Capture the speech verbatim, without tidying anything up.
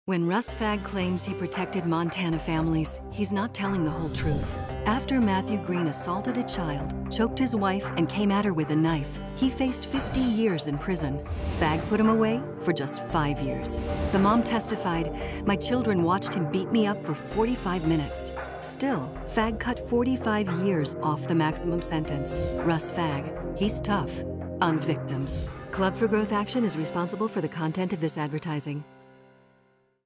When Russ Fagg claims he protected Montana families, he's not telling the whole truth. After Matthew Green assaulted a child, choked his wife, and came at her with a knife, he faced fifty years in prison. Fagg put him away for just five years. The mom testified, "My children watched him beat me up for forty-five minutes. Still, Fagg cut forty-five years off the maximum sentence. Russ Fagg, he's tough on victims. Club for Growth Action is responsible for the content of this advertising.